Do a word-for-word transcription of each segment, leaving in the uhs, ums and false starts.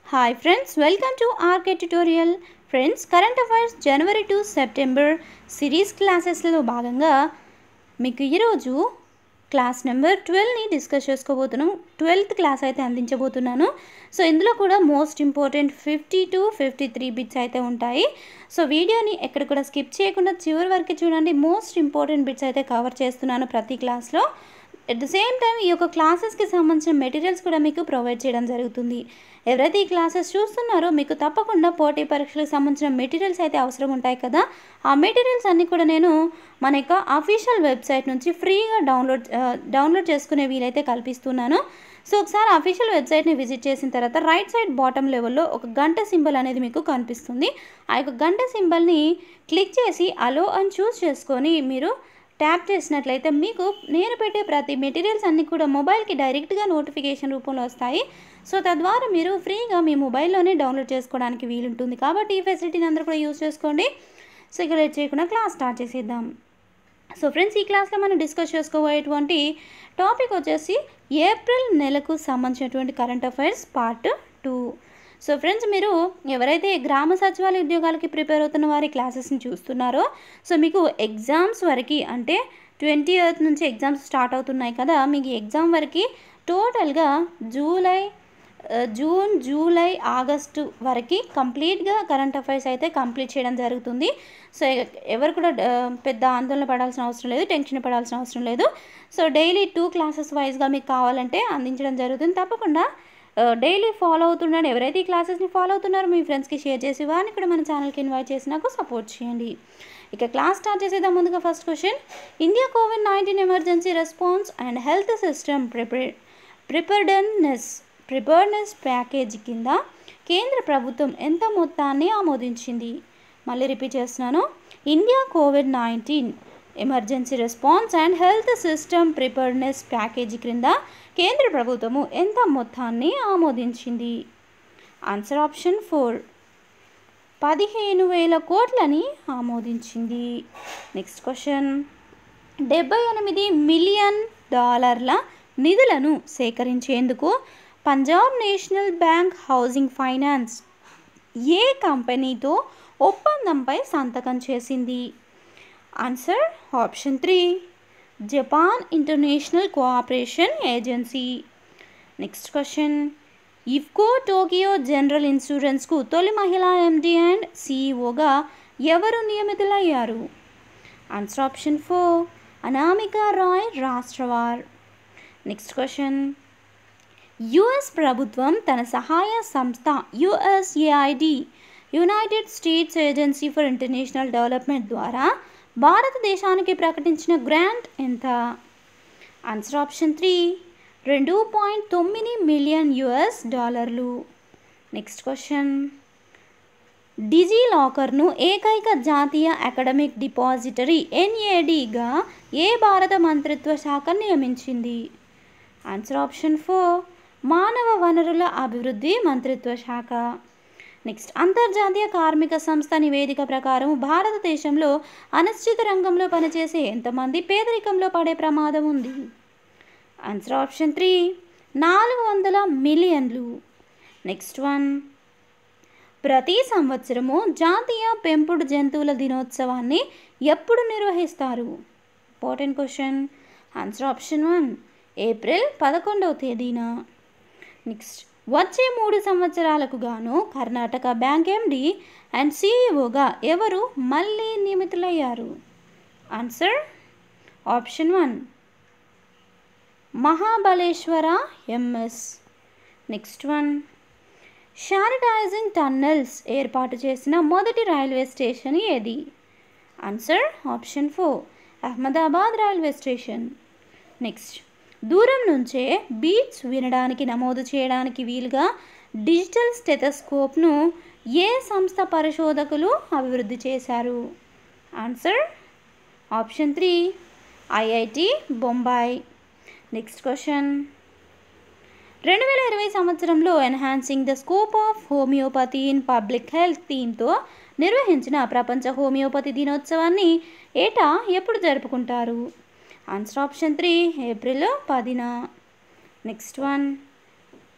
Hi friends, welcome to R K tutorial. Friends, current affairs January to September series క్లాసెస్లో భాగంగా మీకు ఈరోజు class number ట్వెల్వ్ని discuss చేసుకోబోతున్నాం. ట్వెల్త్ క్లాస్ అయితే అందించబోతున్నాను. సో ఇందులో కూడా most important fifty to fifty three bits అయితే ఉంటాయి. సో వీడియోని ఎక్కడ కూడా స్కిప్ చేయకుండా చివరి వరకు చూడండి. మోస్ట్ ఇంపార్టెంట్ బిట్స్ అయితే కవర్ చేస్తున్నాను ప్రతి క్లాస్లో. అట్ ద సేమ్ టైం ఈ యొక్క క్లాసెస్కి సంబంధించిన మెటీరియల్స్ కూడా మీకు ప్రొవైడ్ చేయడం జరుగుతుంది. ఎవరైతే ఈ క్లాసెస్ చూస్తున్నారో మీకు తప్పకుండా పోటీ పరీక్షలకు సంబంధించిన మెటీరియల్స్ అయితే అవసరం ఉంటాయి కదా. ఆ మెటీరియల్స్ అన్నీ కూడా నేను మన యొక్క అఫీషియల్ వెబ్సైట్ నుంచి ఫ్రీగా డౌన్లోడ్ డౌన్లోడ్ చేసుకునే వీలైతే కల్పిస్తున్నాను. సో ఒకసారి అఫీషియల్ వెబ్సైట్ని విజిట్ చేసిన తర్వాత రైట్ సైడ్ బాటమ్ లెవెల్లో ఒక గంట సింబల్ అనేది మీకు కనిపిస్తుంది. ఆ యొక్క గంట సింబల్ని క్లిక్ చేసి అలో అని చూస్ చేసుకొని మీరు ట్యాప్ చేసినట్లయితే మీకు నేను పెట్టే ప్రతి మెటీరియల్స్ అన్నీ కూడా మొబైల్కి డైరెక్ట్గా నోటిఫికేషన్ రూపంలో వస్తాయి. సో తద్వారా మీరు ఫ్రీగా మీ మొబైల్లోనే డౌన్లోడ్ చేసుకోవడానికి వీలుంటుంది. కాబట్టి ఈ ఫెసిలిటీని అందరూ కూడా యూజ్ చేసుకోండి. సో ఇక లేట్ చేయకుండా క్లాస్ స్టార్ట్ చేసేద్దాం. సో ఫ్రెండ్స్, ఈ క్లాస్లో మనం డిస్కస్ చేసుకోబోయేటువంటి టాపిక్ వచ్చేసి ఏప్రిల్ నెలకు సంబంధించినటువంటి current affairs part two. So friends, మీరు ఎవరైతే గ్రామ సచివాలయ ఉద్యోగాలకి ప్రిపేర్ అవుతున్న వారి క్లాసెస్ని చూస్తున్నారో, సో మీకు ఎగ్జామ్స్ వరకు అంటే ట్వంటీ ఎయిత్ నుంచి ఎగ్జామ్స్ స్టార్ట్ అవుతున్నాయి కదా. మీకు ఎగ్జామ్ వరకు టోటల్గా జూలై జూన్ జూలై ఆగస్టు వరకు కంప్లీట్గా కరెంట్ అఫైర్స్ అయితే కంప్లీట్ చేయడం జరుగుతుంది. సో ఎవరు కూడా పెద్ద ఆందోళన పడాల్సిన అవసరం లేదు, టెన్షన్ పడాల్సిన అవసరం లేదు. సో డైలీ టూ క్లాసెస్ వైజ్గా మీకు కావాలంటే అందించడం జరుగుతుంది. తప్పకుండా డైలీ ఫాలో అవుతుండండి. ఎవరైతే ఈ క్లాసెస్ని ఫాలో అవుతున్నారో మీ ఫ్రెండ్స్కి షేర్ చేసి వారిని కూడా మన ఛానల్కి ఇన్వైట్ చేసి నాకు సపోర్ట్ చేయండి. ఇక క్లాస్ స్టార్ట్ చేసేద్దాం. ముందుగా first question, India COVID nineteen emergency response and health system ప్రిపే ప్రిపేర్డ్నెస్ ప్రిపేర్డ్నెస్ ప్యాకేజీ కింద కేంద్ర ప్రభుత్వం ఎంత మొత్తాన్ని ఆమోదించింది? మళ్ళీ రిపీట్ చేస్తున్నాను. India COVID nineteen emergency response and health system preparedness package క్రింద కేంద్ర ప్రభుత్వము ఎంత మొత్తాన్ని ఆమోదించింది? ఆన్సర్ ఆప్షన్ ఫోర్, పదిహేను వేల కోట్లని ఆమోదించింది. నెక్స్ట్ క్వశ్చన్, డెబ్బై ఎనిమిది మిలియన్ డాలర్ల నిధులను సేకరించేందుకు Punjab national bank housing finance ఏ కంపెనీతో ఒప్పందంపై సంతకం చేసింది? Answer option three, Japan international cooperation agency. Next question, IFFCO Tokio general ఇన్సూరెన్స్కు తొలి మహిళా ఎండీ అండ్ సిఇఓగా ఎవరు నియమితులయ్యారు? Answer option four, Anamika Roy Rashtrawar. Next question, US ప్రభుత్వం తన సహాయ సంస్థ USAID united states agency for international development ద్వారా భారతదేశానికి ప్రకటించిన గ్రాంట్ ఎంత? ఆన్సర్ ఆప్షన్ త్రీ, రెండు పాయింట్ తొమ్మిది మిలియన్ యుఎస్ డాలర్లు. నెక్స్ట్ క్వశ్చన్, డిజీ లాకర్ను ఏకైక జాతీయ అకాడమిక్ డిపాజిటరీ ఎన్ఏడిగా ఏ భారత మంత్రిత్వ శాఖ నియమించింది? ఆన్సర్ ఆప్షన్ ఫోర్, మానవ వనరుల అభివృద్ధి మంత్రిత్వ శాఖ. నెక్స్ట్, అంతర్జాతీయ కార్మిక సంస్థ నివేదిక ప్రకారం భారతదేశంలో అనిశ్చిత రంగంలో పనిచేసే ఎంతమంది పేదరికంలో పడే ప్రమాదం ఉంది? ఆన్సర్ ఆప్షన్ త్రీ, నాలుగు వందల మిలియన్లు. నెక్స్ట్ వన్, ప్రతి సంవత్సరము జాతీయ పెంపుడు జంతువుల దినోత్సవాన్ని ఎప్పుడు నిర్వహిస్తారు? Important question. Answer option one, April పదకొండవ తేదీన. నెక్స్ట్, వచ్చే మూడు సంవత్సరాలకు గాను కర్ణాటక బ్యాంక్ ఎండి అండ్ సిఇఓగా ఎవరు మళ్ళీ నియమితులయ్యారు? Answer option one, Mahabaleshwara MS. Next one, sanitising tunnels ఏర్పాటు చేసిన మొదటి రైల్వే స్టేషన్ ఏది? Answer option four, Ahmedabad railway station. Next, దూరం నుంచే బీట్స్ వినడానికి నమోదు చేయడానికి వీలుగా డిజిటల్ స్టెథోస్కోప్ను ఏ సంస్థ పరిశోధకులు అభివృద్ధి చేశారు? Answer option three, IIT Bombay. Next question, రెండు వేల ఇరవై సంవత్సరంలో enhancing the scope of homeopathy in public health థీమ్తో నిర్వహించిన ప్రపంచ హోమియోపతి దినోత్సవాన్ని ఏటా ఎప్పుడు జరుపుకుంటారు? ఆన్సర్ ఆప్షన్ త్రీ, ఏప్రిల్ పదిన. నెక్స్ట్ వన్,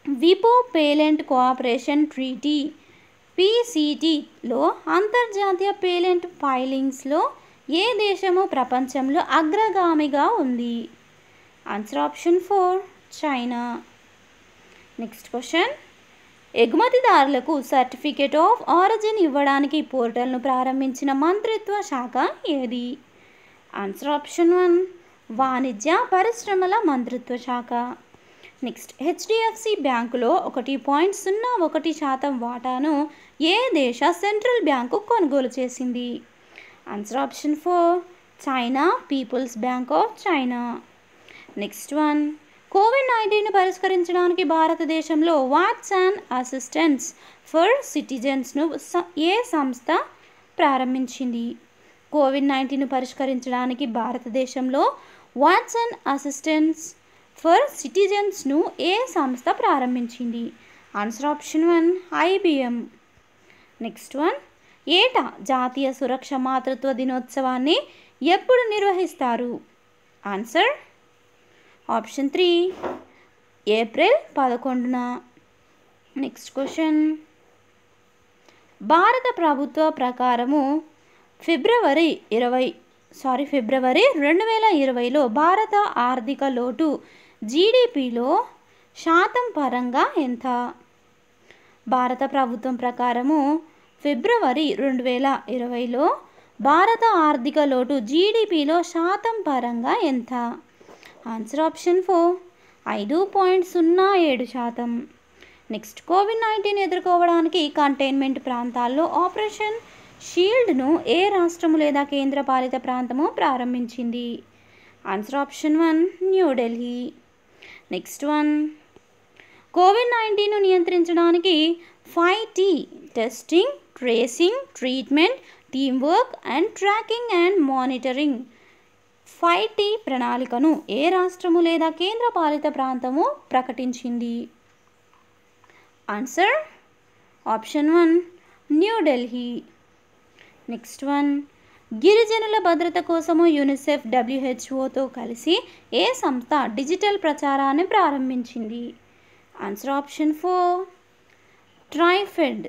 విపో పేలెంట్ కోఆపరేషన్ ట్రీటీ పీసీటీలో అంతర్జాతీయ పేలెంట్ ఫైలింగ్స్లో ఏ దేశము ప్రపంచంలో అగ్రగామిగా ఉంది? Answer option four China. Next question, ఎగుమతిదారులకు సర్టిఫికేట్ ఆఫ్ ఆరిజిన్ ఇవ్వడానికి పోర్టల్ను ప్రారంభించిన మంత్రిత్వ శాఖ ఏది? ఆన్సర్ ఆప్షన్ వన్ వాణిజ్య పరిశ్రమల మంత్రిత్వ శాఖ. నెక్స్ట్, హెచ్డిఎఫ్సి బ్యాంకులో ఒకటి పాయింట్ సున్నా ఒకటి శాతం వాటాను ఏ దేశ సెంట్రల్ బ్యాంకు కొనుగోలు చేసింది? Answer option four China People's bank of China. Next one, COVID nineteen పరిష్కరించడానికి భారతదేశంలో వాట్సన్ అసిస్టెన్స్ ఫర్ సిటిజన్స్ను ఏ సంస్థ ప్రారంభించింది? కోవిడ్ నైన్టీన్ పరిష్కరించడానికి భారతదేశంలో వాట్సన్ అసిస్టెన్స్ ఫర్ సిటిజన్స్ను ఏ సంస్థ ప్రారంభించింది? Answer option one IBM. Next one, ఏటా జాతీయ సురక్ష మాతృత్వ దినోత్సవాన్ని ఎప్పుడు నిర్వహిస్తారు? ఆన్సర్ ఆప్షన్ త్రీ ఏప్రిల్ పదకొండున. నెక్స్ట్ క్వశ్చన్, భారత ప్రభుత్వ ప్రకారము ఫిబ్రవరి ఇరవై సారీ ఫిబ్రవరి రెండు వేల ఇరవైలో భారత ఆర్థిక లోటు జీడిపిలో శాతం పరంగా ఎంత? భారత ప్రభుత్వం ప్రకారము ఫిబ్రవరి రెండు వేల ఇరవైలో భారత ఆర్థిక లోటు జీడిపిలో శాతం పరంగా ఎంత? ఆన్సర్ ఆప్షన్ ఫోర్ ఐదు పాయింట్ సున్నా ఏడు శాతం. నెక్స్ట్, కోవిడ్ నైన్టీన్ ఎదుర్కోవడానికి కంటైన్మెంట్ ప్రాంతాల్లో ఆపరేషన్ షీల్డ్ను ఏ రాష్ట్రము లేదా కేంద్ర పాలిత ప్రాంతము ప్రారంభించింది? Answer option one New Delhi. Next one, COVID నైన్టీన్ను నియంత్రించడానికి five T testing, tracing, treatment, team work and tracking and monitoring five T ప్రణాళికను ఏ రాష్ట్రము లేదా కేంద్ర పాలిత ప్రాంతము ప్రకటించింది? Answer option one New Delhi. Next one, గిరిజనుల భద్రత కోసము యూనిసెఫ్ డబ్ల్యూహెచ్ఓతో కలిసి ఏ సంస్థ డిజిటల్ ప్రచారాన్ని ప్రారంభించింది? Answer option four TRIFED.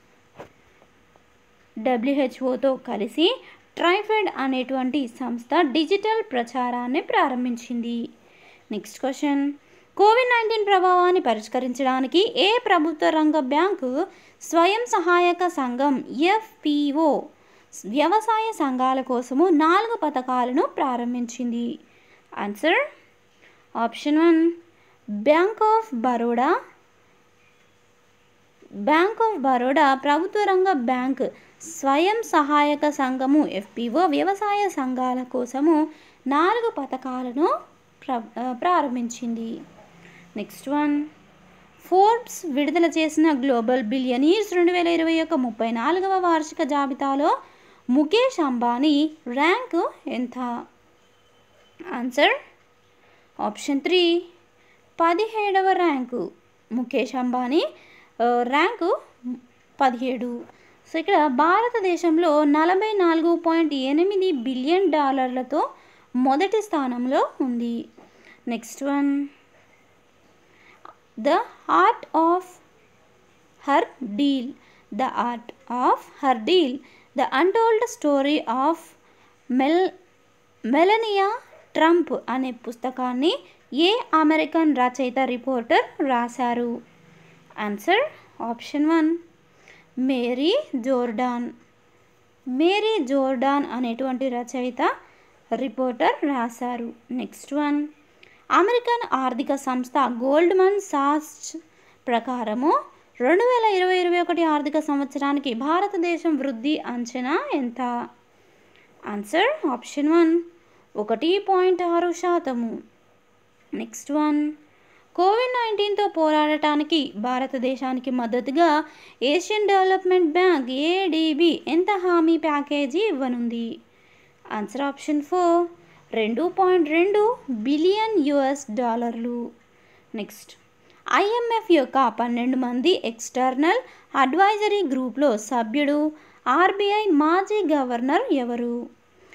డబ్ల్యూహెచ్ఓతో కలిసి ట్రైఫెడ్ అనేటువంటి సంస్థ డిజిటల్ ప్రచారాన్ని ప్రారంభించింది. నెక్స్ట్ క్వశ్చన్, కోవిడ్ నైన్టీన్ ప్రభావాన్ని పరిష్కరించడానికి ఏ ప్రభుత్వ రంగ బ్యాంకు స్వయం సహాయక సంఘం ఎఫ్పిఓ వ్యవసాయ సంఘాల కోసము నాలుగు పథకాలను ప్రారంభించింది? Answer option one bank of Baroda. Bank of Baroda ప్రభుత్వ రంగ బ్యాంక్ స్వయం సహాయక సంఘము ఎఫ్పిఓ వ్యవసాయ సంఘాల కోసము నాలుగు పథకాలను ప్ర ప్రారంభించింది. నెక్స్ట్ వన్, ఫోర్బ్స్ విడుదల చేసిన గ్లోబల్ బిలియనీర్స్ రెండు వేల ఇరవై యొక్క ముప్పై నాలుగవ వార్షిక జాబితాలో ముఖేష్ అంబానీ ర్యాంకు ఎంత? ఆన్సర్ ఆప్షన్ త్రీ పదిహేడవ ర్యాంకు. ముఖేష్ అంబానీ ర్యాంకు పదిహేడు. సో ఇక్కడ భారతదేశంలో నలభై నాలుగు పాయింట్ ఎనిమిది బిలియన్ డాలర్లతో మొదటి స్థానంలో ఉంది. Next one, the art of her deal the art of her deal the untold story of Mel Melania Trump అనే పుస్తకాన్ని ఏ అమెరికన్ రచయిత రిపోర్టర్ రాశారు? Answer option one Mary Jordan. Mary Jordan అనేటువంటి రచయిత రిపోర్టర్ రాశారు. నెక్స్ట్ వన్, అమెరికన్ ఆర్థిక సంస్థ గోల్డ్మన్ సాక్స్ ప్రకారము రెండు వేల ఇరవై ఇరవై ఒకటి ఆర్థిక సంవత్సరానికి భారతదేశం వృద్ధి అంచనా ఎంత? ఆన్సర్ ఆప్షన్ వన్ ఒకటి పాయింట్ ఆరు శాతము. నెక్స్ట్ వన్, కోవిడ్ నైన్టీన్తో పోరాడటానికి భారతదేశానికి మద్దతుగా ఏషియన్ డెవలప్మెంట్ బ్యాంక్ ఏడీబీ ఎంత హామీ ప్యాకేజీ ఇవ్వనుంది? ఆన్సర్ ఆప్షన్ ఫోర్ రెండు పాయింట్ రెండు బిలియన్ యుఎస్ డాలర్లు. నెక్స్ట్, ఐఎంఎఫ్ యొక్క పన్నెండు మంది ఎక్స్టర్నల్ అడ్వైజరీ గ్రూప్లో సభ్యుడు ఆర్బీఐ మాజీ గవర్నర్ ఎవరు?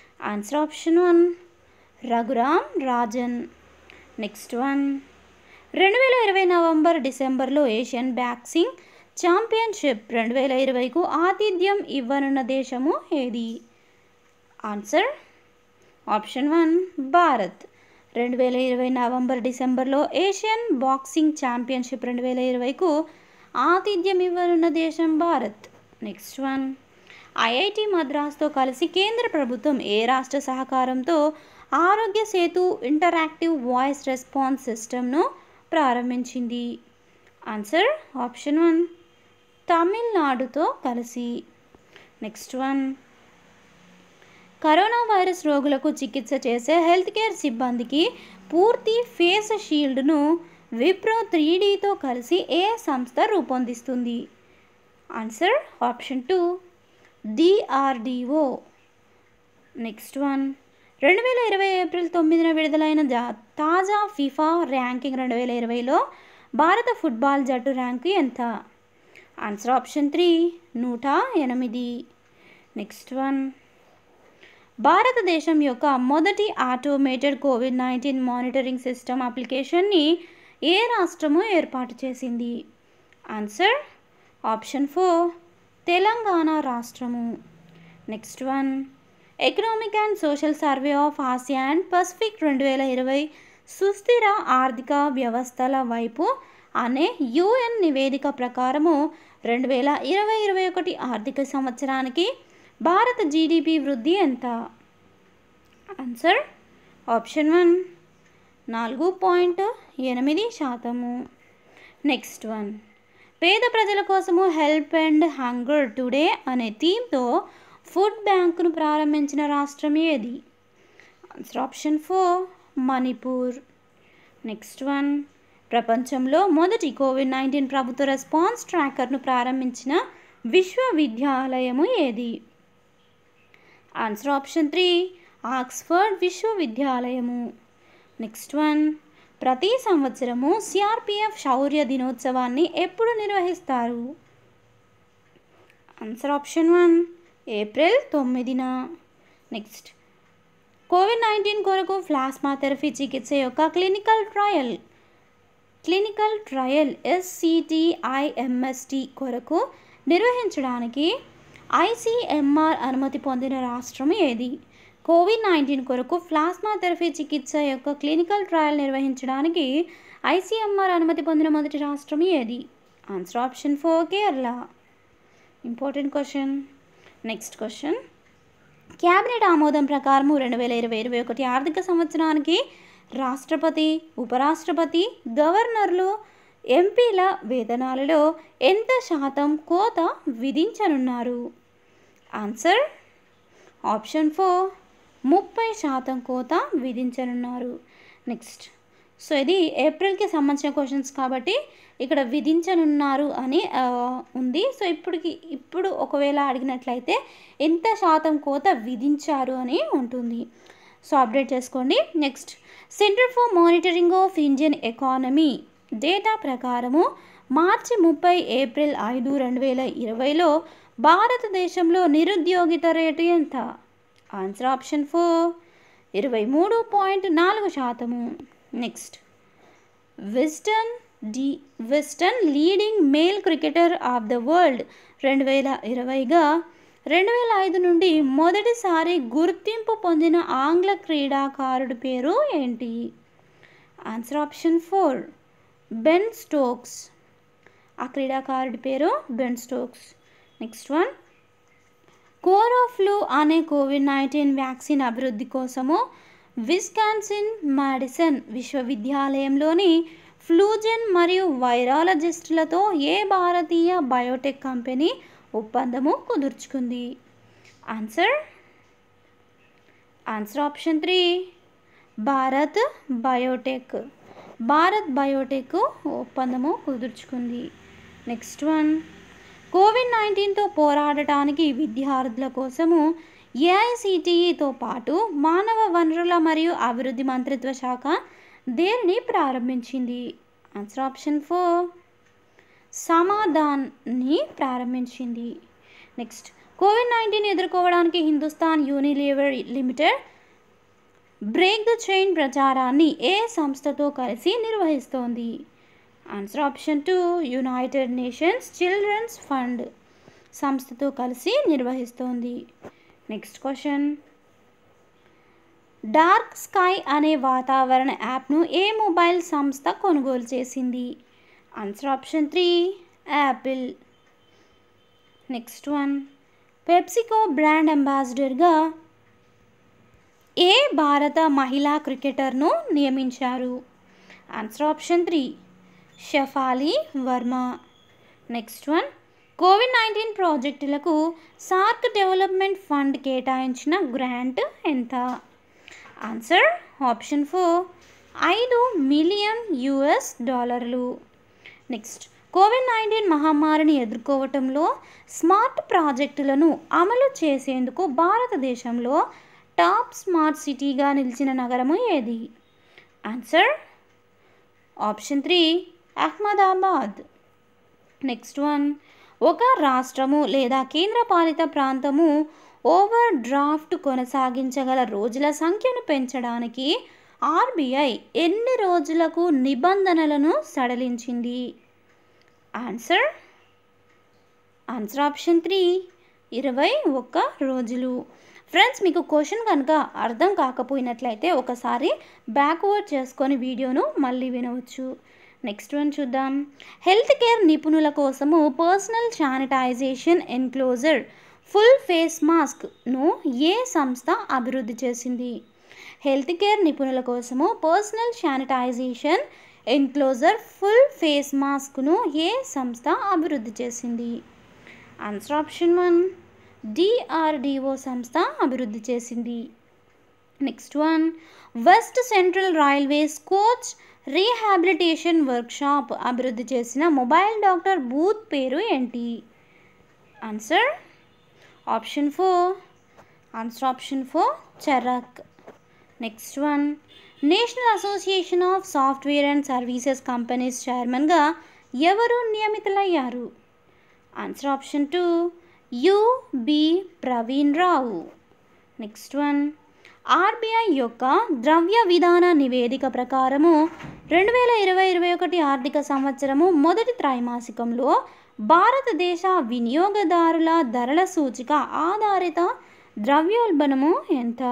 Answer option one Raghuram Rajan. Next one, రెండు వేల ఇరవై నవంబర్ డిసెంబర్లో ఏషియన్ బాక్సింగ్ ఛాంపియన్షిప్ రెండు వేల ఇరవైకు ఆతిథ్యం ఇవ్వనున్న దేశము ఏది? Answer option one Bharat. రెండు వేల ఇరవై నవంబర్ డిసెంబర్లో ఏషియన్ బాక్సింగ్ ఛాంపియన్షిప్ రెండు వేల ఇరవైకు ఆతిథ్యం ఇవ్వనున్న దేశం భారత్. నెక్స్ట్ వన్, ఐఐటి మద్రాస్తో కలిసి కేంద్ర ప్రభుత్వం ఏ రాష్ట్ర సహకారంతో ఆరోగ్య సేతు ఇంటరాక్టివ్ వాయిస్ రెస్పాన్స్ సిస్టమ్ను ప్రారంభించింది? ఆన్సర్ ఆప్షన్ వన్ తమిళనాడుతో కలిసి. నెక్స్ట్ వన్, కరోనా వైరస్ రోగులకు చికిత్స చేసే హెల్త్ కేర్ సిబ్బందికి పూర్తి ఫేస్ షీల్డ్ను విప్రో త్రీ డీతో కలిసి ఏ సంస్థ రూపొందిస్తుంది? Answer option two DRDO. Next one, రెండు వేల ఇరవై ఏప్రిల్ తొమ్మిదిన విడుదలైన జా తాజా ఫిఫా ర్యాంకింగ్ రెండు వేల ఇరవైలో భారత ఫుట్బాల్ జట్టు ర్యాంకు ఎంత? ఆన్సర్ ఆప్షన్ త్రీ నూట ఎనిమిది. నెక్స్ట్ వన్, భారతదేశం యొక్క మొదటి automated COVID nineteen monitoring system అప్లికేషన్ని ఏ రాష్ట్రము ఏర్పాటు చేసింది? ఆన్సర్ ఆప్షన్ ఫోర్ తెలంగాణ రాష్ట్రము. Next one, economic and social survey of Asia and Pacific రెండు వేల ఇరవై సుస్థిర ఆర్థిక వ్యవస్థల వైపు అనే యుఎన్ నివేదిక ప్రకారము రెండు వేల ఇరవై ఇరవై ఒకటి ఆర్థిక సంవత్సరానికి భారత జీడిపి వృద్ధి ఎంత? ఆన్సర్ ఆప్షన్ వన్ నాలుగు పాయింట్ ఎనిమిది శాతము. నెక్స్ట్ వన్, పేద ప్రజల కోసము హెల్ప్ అండ్ హంగర్ టుడే అనే థీమ్తో ఫుడ్ బ్యాంకును ప్రారంభించిన రాష్ట్రం ఏది? Answer option four Manipur. Next one, ప్రపంచంలో మొదటి కోవిడ్ నైన్టీన్ ప్రభుత్వ రెస్పాన్స్ ట్రాకర్ను ప్రారంభించిన విశ్వవిద్యాలయము ఏది? ఆన్సర్ ఆప్షన్ త్రీ ఆక్స్ఫర్డ్ విశ్వవిద్యాలయము. నెక్స్ట్ వన్, ప్రతి సంవత్సరము సిఆర్పిఎఫ్ శౌర్య దినోత్సవాన్ని ఎప్పుడు నిర్వహిస్తారు? ఆన్సర్ ఆప్షన్ వన్ ఏప్రిల్ తొమ్మిదిన. నెక్స్ట్, కోవిడ్ నైన్టీన్ కొరకు ప్లాస్మా థెరపీ చికిత్స యొక్క clinical trial clinical trial SCTIMST కొరకు నిర్వహించడానికి ఐసిఎంఆర్ అనుమతి పొందిన రాష్ట్రం ఏది? కోవిడ్ నైన్టీన్ కొరకు ప్లాస్మా థెరపీ చికిత్స యొక్క క్లినికల్ ట్రయల్ నిర్వహించడానికి ఐసిఎంఆర్ అనుమతి పొందిన మొదటి రాష్ట్రం ఏది? Answer option four Kerala. Important question. Next question, cabinet ఆమోదం ప్రకారము రెండు వేల ఇరవై ఇరవై ఒకటి ఆర్థిక సంవత్సరానికి రాష్ట్రపతి, ఉపరాష్ట్రపతి, గవర్నర్లు, ఎంపీల వేతనాలలో ఎంత శాతం కోత విధించనున్నారు? ఆన్సర్ ఆప్షన్ ఫోర్ ముప్పై శాతం కోత విధించనున్నారు. నెక్స్ట్, సో ఇది ఏప్రిల్కి సంబంధించిన క్వశ్చన్స్ కాబట్టి ఇక్కడ విధించనున్నారు అని ఉంది. సో ఇప్పటికి ఇప్పుడు ఒకవేళ అడిగినట్లయితే ఎంత శాతం కోత విధించారు అని ఉంటుంది. సో అప్డేట్ చేసుకోండి. Next, centre for monitoring of Indian economy data ప్రకారము మార్చి ముప్పై ఏప్రిల్ ఐదు రెండు వేల ఇరవైలో భారతదేశంలో నిరుద్యోగిత రేటు ఎంత? ఆన్సర్ ఆప్షన్ ఫోర్ ఇరవై మూడు పాయింట్ నాలుగు శాతము. Next, Wisden the Wisden leading male cricketer of the world రెండు వేల ఇరవైగా రెండు వేల ఐదు నుండి మొదటిసారి గుర్తింపు పొందిన ఆంగ్ల క్రీడాకారుడి పేరు ఏంటి? Answer option four Ben Stokes. ఆ క్రీడాకారుడి పేరు Ben Stokes. Next one, CoroFlu అనే కోవిడ్ నైన్టీన్ వ్యాక్సిన్ అభివృద్ధి కోసము విస్కాన్సిన్ మాడిసన్ విశ్వవిద్యాలయంలోని ఫ్లూజెన్ మరియు వైరాలజిస్టులతో ఏ భారతీయ బయోటెక్ కంపెనీ ఒప్పందము కుదుర్చుకుంది? Answer answer option three Bharat Biotech. Bharat Biotech ఒప్పందము కుదుర్చుకుంది. నెక్స్ట్ వన్, కోవిడ్ నైన్టీన్తో పోరాడటానికి విద్యార్థుల కోసము ఏఐసిటిఈతో పాటు మానవ వనరుల మరియు అభివృద్ధి మంత్రిత్వ శాఖ దేనిని ప్రారంభించింది? ఆన్సర్ ఆప్షన్ ఫోర్ సమాధాన్ని ప్రారంభించింది. నెక్స్ట్, కోవిడ్ నైన్టీన్ ఎదుర్కోవడానికి Hindustan Unilever Limited break the chain ప్రచారాన్ని ఏ సంస్థతో కలిసి నిర్వహిస్తోంది? Answer option two United Nations Children's Fund సంస్థతో కలిసి నిర్వహిస్తోంది. నెక్స్ట్ క్వశ్చన్, డార్క్ స్కై అనే వాతావరణ యాప్ను ఏ మొబైల్ సంస్థ కొనుగోలు చేసింది? Answer option three Apple. Next one, PepsiCo brand అంబాసిడర్గా ఏ భారత మహిళా క్రికెటర్ను నియమించారు? Answer option three Shafali Varma. Next one, COVID nineteen ప్రాజెక్టులకు సార్క్ డెవలప్మెంట్ ఫండ్ కేటాయించిన గ్రాంట్ ఎంత? ఆన్సర్ ఆప్షన్ ఫోర్ ఐదు మిలియన్ యుఎస్ డాలర్లు. నెక్స్ట్, కోవిడ్ నైన్టీన్ మహమ్మారిని ఎదుర్కోవటంలో స్మార్ట్ ప్రాజెక్టులను అమలు చేసేందుకు భారతదేశంలో టాప్ స్మార్ట్ సిటీగా నిలిచిన నగరము ఏది? Answer option three Ahmedabad. Next one, ఒక రాష్ట్రము లేదా కేంద్రపాలిత ప్రాంతము ఓవర్ డ్రాఫ్ట్ కొనసాగించగల రోజుల సంఖ్యను పెంచడానికి ఆర్బీఐ ఎన్ని రోజులకు నిబంధనలను సడలించింది? ఆన్సర్ ఆన్సర్ ఆప్షన్ త్రీ ఇరవై ఒక్క రోజులు. ఫ్రెండ్స్, మీకు క్వశ్చన్ కనుక అర్థం కాకపోయినట్లయితే ఒకసారి బ్యాక్వర్డ్ చేసుకొని వీడియోను మళ్ళీ వినవచ్చు. నెక్స్ట్ వన్ చూద్దాం. హెల్త్ కేర్ నిపుణుల కోసము personal sanitization enclosure full face మాస్క్ను ఏ సంస్థ అభివృద్ధి చేసింది? హెల్త్ కేర్ నిపుణుల కోసము personal sanitization enclosure full face మాస్క్ను ఏ సంస్థ అభివృద్ధి చేసింది? ఆన్సర్ ఆప్షన్ వన్ డిఆర్డిఓ సంస్థ అభివృద్ధి చేసింది. Next one, west central railways coach rehabilitation workshop అభివృద్ధి చేసిన మొబైల్ డాక్టర్ బూత్ పేరు ఏంటి? Answer option four answer option four Charak. Next one, national association of software and services companies చైర్మన్గా ఎవరు నియమితులయ్యారు? Answer option two UB Pravin Rao. Next one, RBI యొక్క ద్రవ్య విధాన నివేదిక ప్రకారము రెండు వేల ఇరవై ఇరవై ఒకటి ఆర్థిక సంవత్సరము మొదటి త్రైమాసికంలో భారతదేశ వినియోగదారుల ధరల సూచిక ఆధారిత ద్రవ్యోల్బణము ఎంత?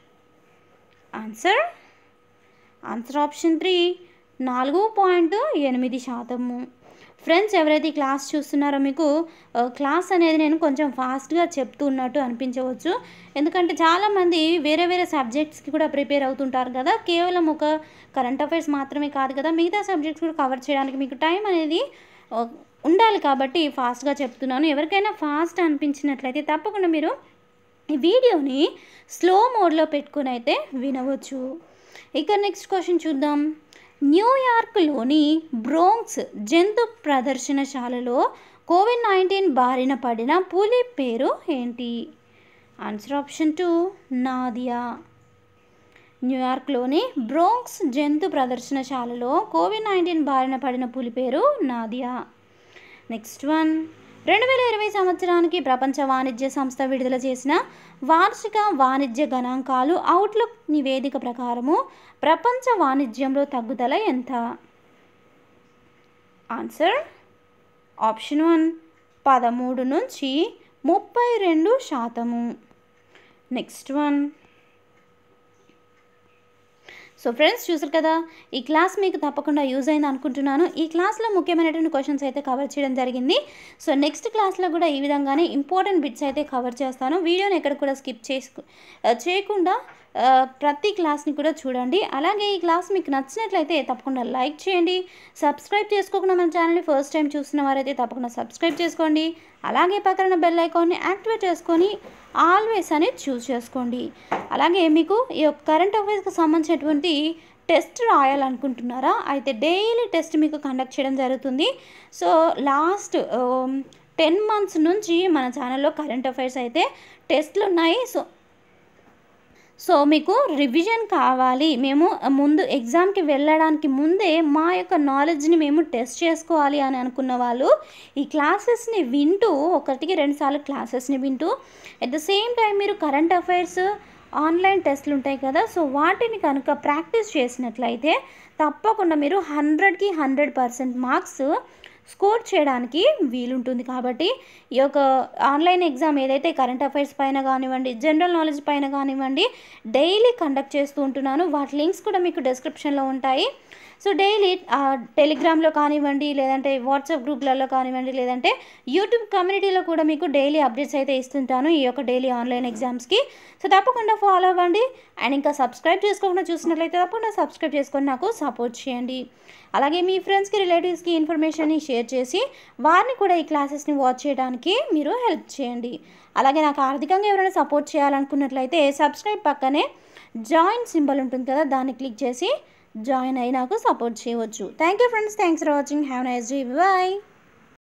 ఆన్సర్ ఆన్సర్ ఆప్షన్ త్రీ నాలుగు పాయింట్ ఎనిమిది శాతము. ఫ్రెండ్స్, ఎవరైతే క్లాస్ చూస్తున్నారో మీకు క్లాస్ అనేది నేను కొంచెం ఫాస్ట్గా చెప్తున్నట్టు అనిపించవచ్చు. ఎందుకంటే చాలామంది వేరే వేరే సబ్జెక్ట్స్కి కూడా ప్రిపేర్ అవుతుంటారు కదా. కేవలం ఒక కరెంట్ అఫైర్స్ మాత్రమే కాదు కదా, మిగతా సబ్జెక్ట్స్ కూడా కవర్ చేయడానికి మీకు టైం అనేది ఉండాలి కాబట్టి ఫాస్ట్గా చెప్తున్నాను. ఎవరికైనా ఫాస్ట్ అనిపించినట్లయితే తప్పకుండా మీరు ఈ వీడియోని స్లో మోడ్లో పెట్టుకుని అయితే వినవచ్చు. ఇక నెక్స్ట్ క్వశ్చన్ చూద్దాం. న్యూయార్క్లోని బ్రోంక్స్ జంతు ప్రదర్శనశాలలో కోవిడ్ నైన్టీన్ బారిన పడిన పులి పేరు ఏంటి? Answer option two Nadia. న్యూయార్క్లోని బ్రోంక్స్ జంతు ప్రదర్శనశాలలో కోవిడ్ నైన్టీన్ బారిన పడిన పులి పేరు నాదియా. నెక్స్ట్ వన్, రెండు వేల ఇరవై సంవత్సరానికి ప్రపంచ వాణిజ్య సంస్థ విడుదల చేసిన వార్షిక వాణిజ్య గణాంకాలు అవుట్లుక్ నివేదిక ప్రకారము ప్రపంచ వాణిజ్యంలో తగ్గుదల ఎంత? ఆన్సర్ ఆప్షన్ వన్ పదమూడు నుంచి ముప్పై రెండు శాతము. నెక్స్ట్ వన్, సో ఫ్రెండ్స్ చూసారు కదా, ఈ క్లాస్ మీకు తప్పకుండా యూజ్ అయింది అనుకుంటున్నాను. ఈ క్లాస్లో ముఖ్యమైనటువంటి క్వశ్చన్స్ అయితే కవర్ చేయడం జరిగింది. సో నెక్స్ట్ క్లాస్లో కూడా ఈ విధంగానే ఇంపార్టెంట్ బిట్స్ అయితే కవర్ చేస్తాను. వీడియోని ఎక్కడ కూడా స్కిప్ చేసుకు చేయకుండా ప్రతి క్లాస్ని కూడా చూడండి. అలాగే ఈ క్లాస్ మీకు నచ్చినట్లయితే తప్పకుండా లైక్ చేయండి. సబ్స్క్రైబ్ చేసుకోకుండా మన ఛానల్ని ఫస్ట్ టైం చూస్తున్న వారైతే తప్పకుండా సబ్స్క్రైబ్ చేసుకోండి. అలాగే పక్కన బెల్ ఐకాన్ని యాక్టివేట్ చేసుకొని ఆల్వేస్ అని చూస్ చేసుకోండి. అలాగే మీకు ఈ కరెంట్ అఫైర్స్కి సంబంధించినటువంటి టెస్ట్ రాయాలనుకుంటున్నారా? అయితే డైలీ టెస్ట్ మీకు కండక్ట్ చేయడం జరుగుతుంది. సో లాస్ట్ టెన్ మంత్స్ నుంచి మన ఛానల్లో కరెంట్ అఫైర్స్ అయితే టెస్ట్లు ఉన్నాయి. సో సో మీకు రివిజన్ కావాలి, మేము ముందు ఎగ్జామ్కి వెళ్ళడానికి ముందే మా యొక్క నాలెడ్జ్ని మేము టెస్ట్ చేసుకోవాలి అని అనుకున్న వాళ్ళు ఈ క్లాసెస్ని వింటూ ఒకటికి రెండుసార్లు క్లాసెస్ని వింటూ అట్ ద సేమ్ టైం మీరు కరెంట్ అఫైర్స్ ఆన్లైన్ టెస్ట్లు ఉంటాయి కదా, సో వాటిని కనుక ప్రాక్టీస్ చేసినట్లయితే తప్పకుండా మీరు హండ్రెడ్కి హండ్రెడ్ పర్సెంట్ మార్క్స్ స్కోర్ చేయడానికి వీలుంటుంది. కాబట్టి ఈ యొక్క ఆన్లైన్ ఎగ్జామ్ ఏదైతే కరెంట్ అఫైర్స్ పైన కానివ్వండి, జనరల్ నాలెడ్జ్ పైన కానివ్వండి డైలీ కండక్ట్ చేస్తూ ఉంటున్నాను. వాటి లింక్స్ కూడా మీకు డిస్క్రిప్షన్లో ఉంటాయి. సో డైలీ టెలిగ్రామ్లో కానివ్వండి, లేదంటే వాట్సాప్ గ్రూప్లలో కానివ్వండి, లేదంటే యూట్యూబ్ కమ్యూనిటీలో కూడా మీకు డైలీ అప్డేట్స్ అయితే ఇస్తుంటాను ఈ యొక్క డైలీ ఆన్లైన్ ఎగ్జామ్స్కి. సో తప్పకుండా ఫాలో అవ్వండి. అండ్ ఇంకా సబ్స్క్రైబ్ చేసుకోకుండా చూసినట్లయితే తప్పకుండా సబ్స్క్రైబ్ చేసుకొని నాకు సపోర్ట్ చేయండి. అలాగే మీ ఫ్రెండ్స్కి, రిలేటివ్స్కి ఇన్ఫర్మేషన్ని షేర్ చేసి వారిని కూడా ఈ క్లాసెస్ని వాచ్ చేయడానికి మీరు హెల్ప్ చేయండి. అలాగే నాకు ఆర్థికంగా ఎవరైనా సపోర్ట్ చేయాలనుకున్నట్లయితే సబ్స్క్రైబ్ పక్కనే జాయిన్ సింబల్ ఉంటుంది కదా, దాన్ని క్లిక్ చేసి జాయిన్ అయ్యి నాకు సపోర్ట్ చేయవచ్చు. Thank you friends, thanks for watching. Have nice day, bye.